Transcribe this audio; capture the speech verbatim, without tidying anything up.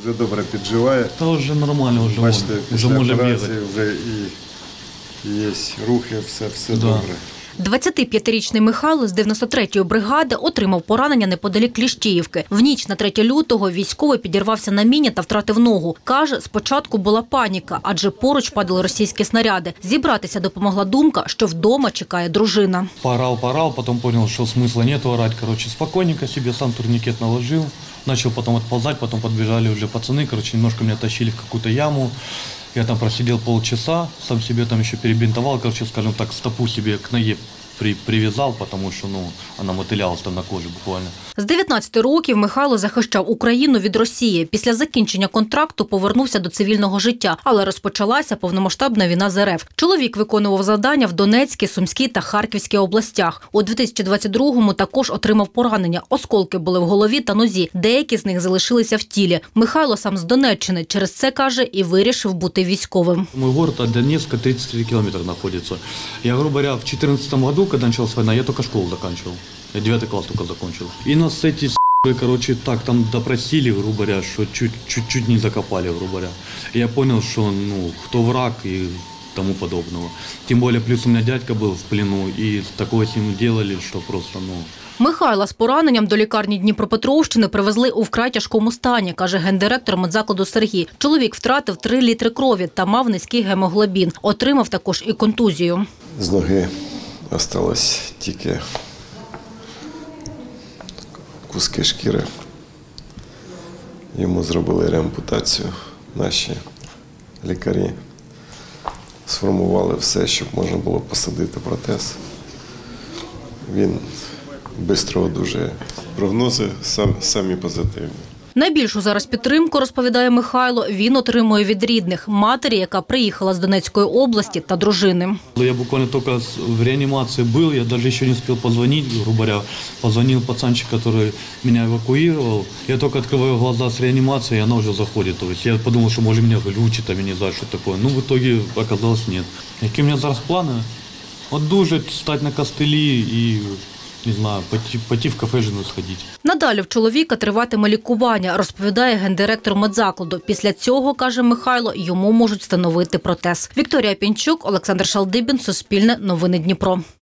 Вже добре підживає. Та вже нормально, вже, Бачите, вже після може операції бігати. вже і є рухи, все, все Да. добре. двадцятип'ятирічний Михайло з дев'яносто третьої бригади отримав поранення неподалік Кліщіївки. В ніч на третє лютого військовий підірвався на міні та втратив ногу. Каже, спочатку була паніка, адже поруч падали російські снаряди. Зібратися допомогла думка, що вдома чекає дружина. Порал, порал, потом понял, что смысла нет орать. Короче, спокойненько себе сам турникет наложил. Начал потом отползать, потом подбежали уже пацаны. Короче, немножко меня тащили в какую-то яму. Я там просидел полчаса, сам себе там еще перебинтовал, короче, скажем так, стопу себе к ноге при, привязал, потому что, ну, она мотылялась там на коже буквально. З дев'ятнадцяти років Михайло захищав Україну від Росії. Після закінчення контракту повернувся до цивільного життя, але розпочалася повномасштабна війна з РФ. Чоловік виконував завдання в Донецькій, Сумській та Харківській областях. У дві тисячі двадцять другому також отримав поранення. Осколки були в голові та нозі. Деякі з них залишилися в тілі. Михайло сам з Донеччини. Через це, каже, і вирішив бути військовим. Мой город от Донецка тридцать три километра находится. Я, грубо говоря, в две тысячи четырнадцатом году, когда началась война, я только школу заканчивал. Я девятый класс только закончил. И нас эти с***ы, короче, так там допросили, грубо говоря, что чуть-чуть не закопали, грубо говоря. И я понял, что, ну, кто враг и тому подобного. Тем более, плюс у меня дядька был в плену, и такое с ним делали, что просто, ну... Михайла з пораненням до лікарні Дніпропетровщини привезли у вкрай тяжкому стані, каже гендиректор медзакладу Сергій. Чоловік втратив три літри крові та мав низький гемоглобін. Отримав також і контузію. З ноги залишилось тільки куски шкіри. Йому зробили реампутацію наші лікарі. Сформували все, щоб можна було посадити протез. Він швидко одужає. Прогнози сам, самі позитивні. Найбільшу зараз підтримку, розповідає Михайло, він отримує від рідних – матері, яка приїхала з Донецької області, та дружини. Я буквально только в реанимации был, я даже еще не успел позвонить, грубо говоря. Позвонил пацанчик, который меня эвакуировал. Я только открываю глаза с реанимации, и она уже заходит. То есть я подумал, что может меня глючит, а я не знаю, что такое. Ну, в итоге оказалось нет. Какие у меня зараз планы? Одужать, встать на костыли и... Не знаю, пойти, пойти в кафе сходити. Надалі в чоловіка триватиме лікування, розповідає гендиректор медзакладу. Після цього, каже Михайло, йому можуть встановити протез. Вікторія Пінчук, Олександр Шалдибін, Суспільне, Новини Дніпро.